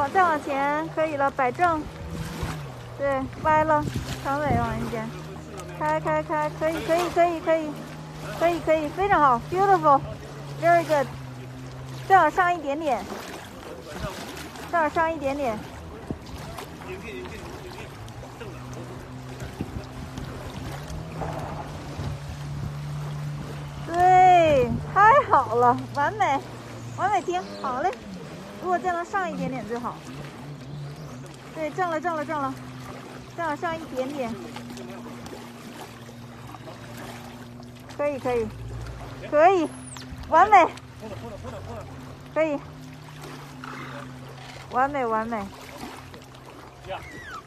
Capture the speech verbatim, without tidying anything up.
往再往前，可以了，摆正。对，歪了，长尾往一边，开开开，可以可以可以可以，可以可以，非常好 ，beautiful，very good。再往上一点点，再往上一点点。对，太好了，完美，完美停，好嘞。如果再能上一点点最好。对，正了正了正了，再往上一点点。可以可以可以，完美。可以，完美完美。